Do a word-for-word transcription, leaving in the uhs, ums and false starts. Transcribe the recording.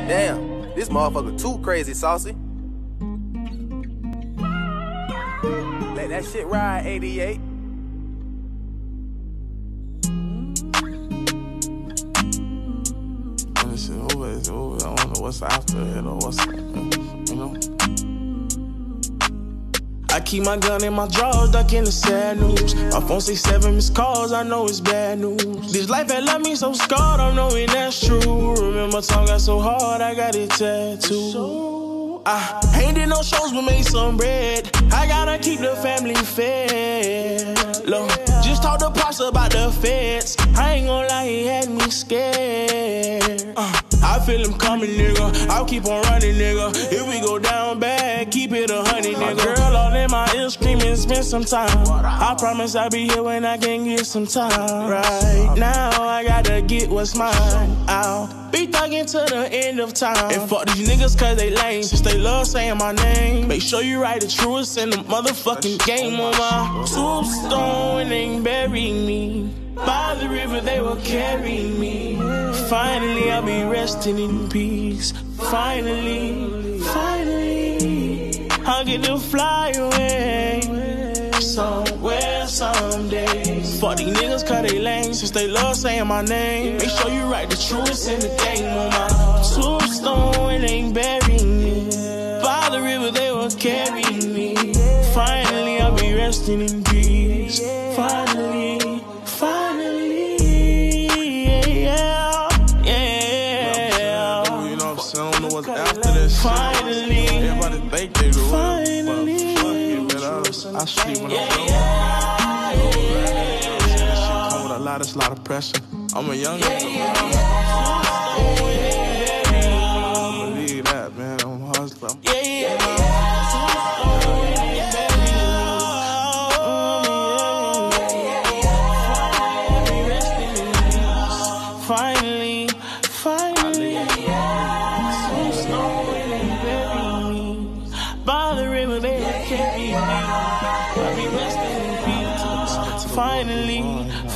Damn, this motherfucker too crazy, saucy. Let that shit ride, eighty-eight. When this shit over, it's over. I don't know what's after it or what's, you know. I keep my gun in my drawers, ducking the sad news. My phone say seven missed calls, I know it's bad news. This life had left me so scarred, I'm knowing that's true. Remember time got so hard, I got it tattooed. I ain't did no shows, but made some bread. I gotta keep the family fed. Look, just talk to Pops about the feds. I ain't gon' lie, he had me scared. uh, I feel him coming, nigga. I'll keep on running, nigga. If we go down bad, keep it a hundred, nigga. My girl all in my ear screaming, spend some time. I promise I'll be here when I can get some time. Right now, I gotta get what's mine. I'll be thugging to the end of time. And fuck these niggas cause they lame, since they love saying my name. Make sure you write the truest in the motherfucking game on my tombstone and they bury me. By the river they will carry me. Finally I'll be resting in peace. Finally, finally I'll get to fly away somewhere someday. Fuck these niggas cause they lame, since they love saying my name. Make sure you write the truest in the game on my tombstone and they bury me. By the river they will carry me. Finally I'll be resting in peace. Finally, finally, yeah, yeah. You know what I'm saying? I don't know what's after this shit. Finally, everybody think they do it. Finally, fuck it, man. I sleep when I'm drunk. This shit come with a lot, it's a lot of pressure. I'm a young nigga. I believe that, man. I'm hustling. Yeah, yeah. Finally, finally, so slow and bury me. By the river they carry me. I'll be resting in peace. Finally,